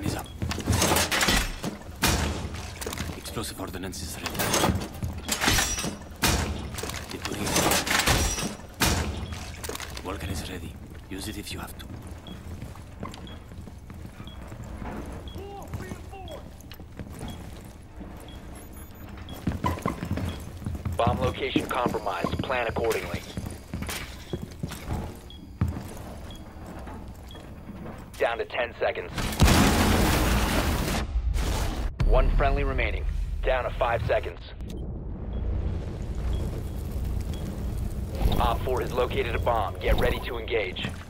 is up. Explosive ordnance is ready. Deploying it. Vulcan is ready. Use it if you have to. Bomb location compromised. Plan accordingly. Down to 10 seconds. One friendly remaining. Down to 5 seconds. Op 4 has located a bomb. Get ready to engage.